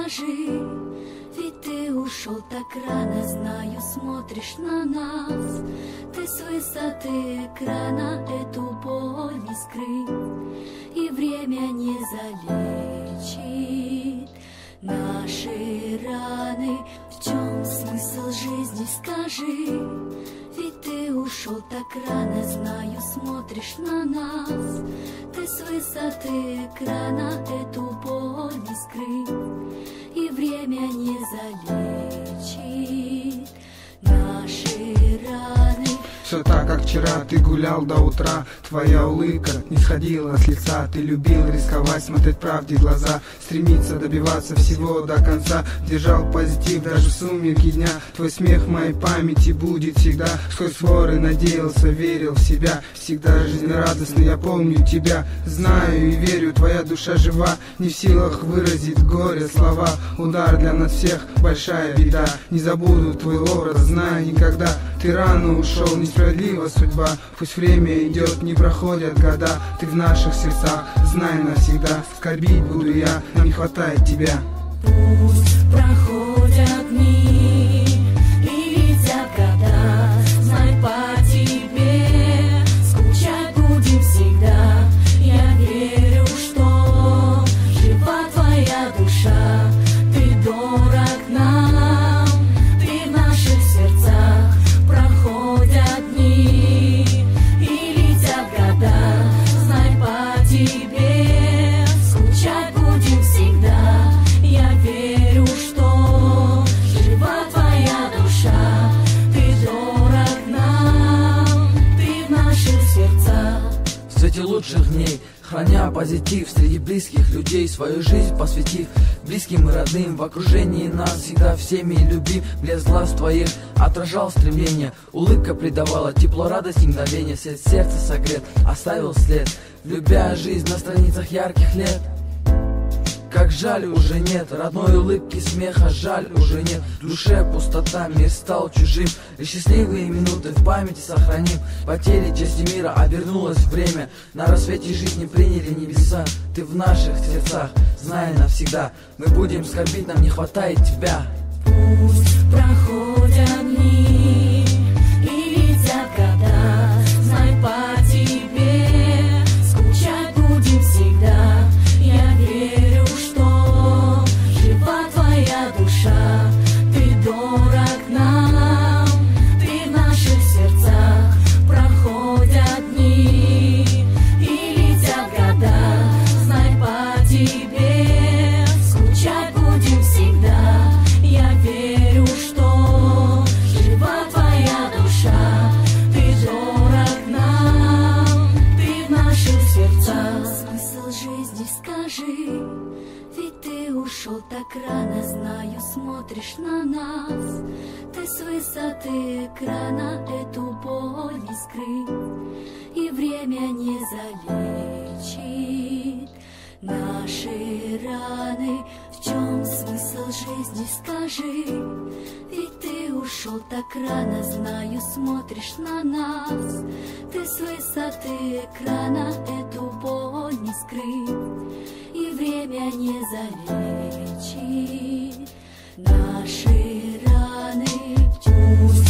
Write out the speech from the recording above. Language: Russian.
скажи, ведь ты ушел так рано, знаю, смотришь на нас. Ты с высоты экрана эту боль не скрыть, и время не залечит наши раны. В чем смысл жизни, скажи, ведь ты ушел так рано, знаю, смотришь на нас. Ты с высоты экрана эту боль не скрыть, и время не залечит наши раны. Все так, как вчера, ты гулял до утра. Твоя улыбка не сходила с лица. Ты любил рисковать, смотреть правде в глаза, стремиться добиваться всего до конца. Держал позитив даже в сумерки дня. Твой смех в моей памяти будет всегда. Сквозь своры надеялся, верил в себя. Всегда жизнерадостный, я помню тебя. Знаю и верю, твоя душа жива. Не в силах выразить горе слова. Удар для нас всех, большая беда. Не забуду твой образ, знаю никогда. Ты рано ушел, несправедлива судьба. Пусть время идет, не проходят года. Ты в наших сердцах, знай навсегда. Скорбить буду я, нам не хватает тебя. Пусть проходят дни и летят года, знай по тебе, скучать будем всегда. Я верю, что жива твоя душа, ты дорог нам, ты в наших сердцах. Проходят дни и летят года, знай по тебе, скучать будем всегда. Я верю, что жива твоя душа, ты дорог нам, ты в наших сердцах. В свете лучших дней, храня позитив среди близких людей, свою жизнь посвятив близким и родным, в окружении нас всегда всеми любим. Блеск глаз твоих отражал стремление, улыбка придавала тепло, радость и мгновение. Свет сердца согрет, оставил след, любя жизнь на страницах ярких лет. Как жаль уже нет родной улыбки, смеха, жаль уже нет. В душе пустота, мир стал чужим, и счастливые минуты в памяти сохраним. Потери части мира, обернулось время, на рассвете жизни приняли небеса. Ты в наших сердцах, знай навсегда, мы будем скорбить, нам не хватает тебя. Пусть проходят дни и летят года, знай по тебе, скучать будем всегда. Я верю, что жива твоя душа, ты дорог нам, ты в наших сердцах. Проходят дни и летят года, знай по тебе, скучать будем всегда. Я верю, что жива твоя душа, ты дорог нам, ты в наших сердцах. Смысл жизни, скажи, ведь ты ушел так рано, знаю, смотришь на нас. Ты с высоты экрана эту боль не скрыть, и время не залечит наши раны. В чем смысл жизни, скажи, ведь ты ушел так рано, знаю, смотришь на нас. Ты с высоты экрана эту боль не скрыть, и время не залечит наши раны. Пусть